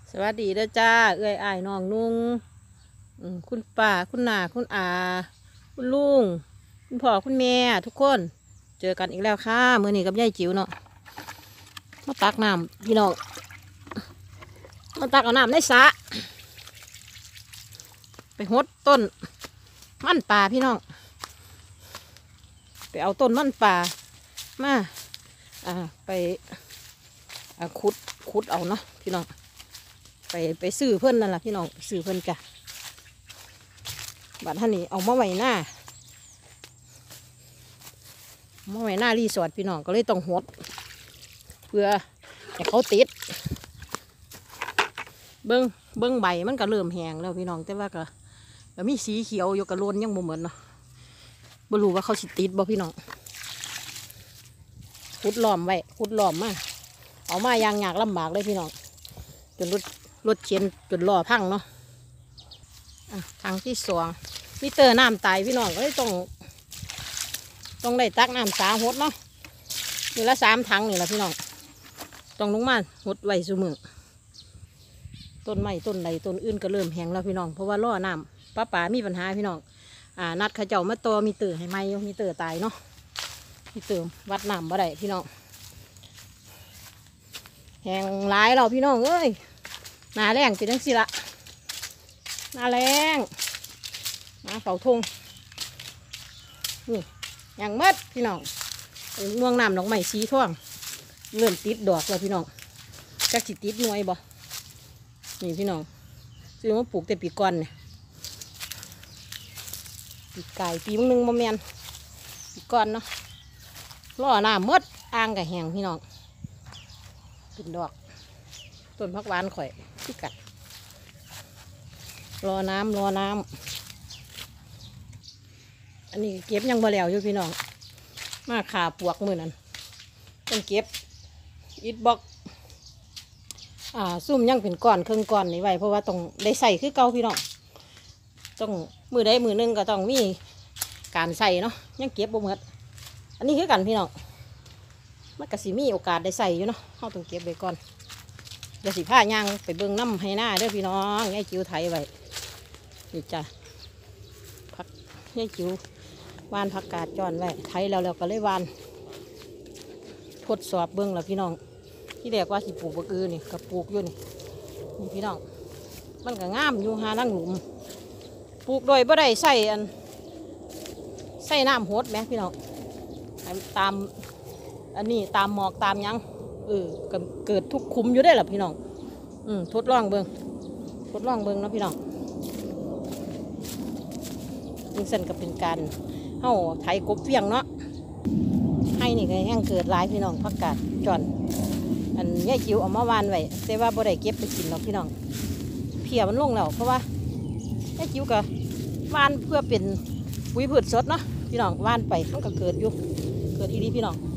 สวัสดีเด้อจ้าเอื้อยอ้ายน้องนุ่งคุณป้าคุณนาคุณอาคุณลุงคุณพ่อคุณแม่ทุกคนเจอกันอีกแล้วค่ะมื้อนี้กับยายจิ๋วเนาะมาตักน้ำพี่น้องมาตักเอาน้ำในสระไปหดต้นมันป่าพี่น้องไปเอาต้นมันป่ามาไปขุดเอาเนาะพี่น้องไปซื้อเพื่อนนั่นแหละพี่น้องซื้อเพื่อนกะบัดท่านนี้เอามาไว้หน้ารีสอร์ทพี่น้องก็เลยต้องหดเพื่อให้เขาติดเบิ้งใบมันก็เริ่มแห้งแล้วพี่น้องแต่ว่าก็มีสีเขียวอยู่กระโลนยังบ่เหมือนเนาะบ่รู้ว่าเขาสิติดบ่พี่น้องขุดล้อมไว้ขุดล้อมมาเอามายางยากลำบากเลยพี่น้องจนรถเชียนจนล้อพังเนาะทางที่สองมิเตอร์น้ำตายพี่น้องก็เลยต้องได้ตักน้ำสาหดเนาะนี่ละ3 ถังนี่แหละพี่น้องต้องลงมาหดไว้ซุมือต้นไม้ต้นใดต้นอื่นก็เริ่มแห้งแล้วพี่น้องเพราะว่าล่อน้ำป้ามีปัญหาพี่น้องนัดข้าเจ้ามาต่อมีเตอร์ให้ไหมมีเตอร์ตายเนาะมีเตอร์วัดน้ำบ่ได้พี่น้องแห้งหลายเราพี่น้องเอ้ยหน้าแรงเป็นจังสิละหน้าแรงมาเฝ้าทงนี่อย่างมัดพี่น้องม่วงน้ำดอกไม้สีท่วงเริ่มติดดอกแล้วพี่น้องจักสิติดหน่วยบ่นี่พี่น้องซื้อมาปลูกแต่ปีก่อนเนี่ยปีไก่ปีนึงบ่แม่นปีก่อนเนาะล่อน้ำมดอ่างกับแห้งพี่น้องเป็นดอกต้นผักหวานข่อยที่กัดรอน้ำอันนี้เก็บยังบ่แล้วอยู่พี่น้องมาขาปวกมือนั้นต้องเก็บอิฐบล็อกซุ่มยังเป็นก้อนเครื่องก้อนนี่ไว้เพราะว่าต้องได้ใส่คือเก่าพี่น้องต้องมือใดมือนึงก็ต้องมีการใส่เนาะยังเก็บบ่หมดอันนี้คือกันพี่น้องมันก็สิมีโอกาสได้ใส่อยู่เนาะเราต้องเก็บไว้ก่อนเดี๋ยวสิผ้าย่างไปเบิ่งน้ำให้หน้าเด้อพี่น้องยายจิ๋วไถไว้นี่จ้ะผักยายจิ๋ววานผักกาดจอนไว้ไถแล้วก็เลยวานทดสอบเบิ่งแล้วพี่น้องที่แรกว่าสิปลูกบักอือนี่ก็ปลูกอยู่นี่พี่น้องมันก็งามอยู่หานั่งหลุมปลูกโดยบ่ได้ใส่น้ำหดไหมพี่น้องตามอันนี้ตามหมอกตามยังก็เกิดทุกคุ้มอยู่ได้หรอพี่น้องทดลองเบิ่งนะพี่น้องนี่สั่นก็เป็นการเฮ้าไถกบเฟียงเนาะให้นี่ก็แห้งเกิดหลายพี่น้องผักกาดจอนอันยายจิ๋วเอามาวานไว้แต่ว่าบ่ได้เก็บไปกินหรอกพี่น้องเพียมันลงแล้วเพราะว่ายายจิ๋วก็วานเพื่อเป็นปุ๋ยพืชสดเนาะพี่น้องวานไปมันก็เกิดอีดีพี่น้อง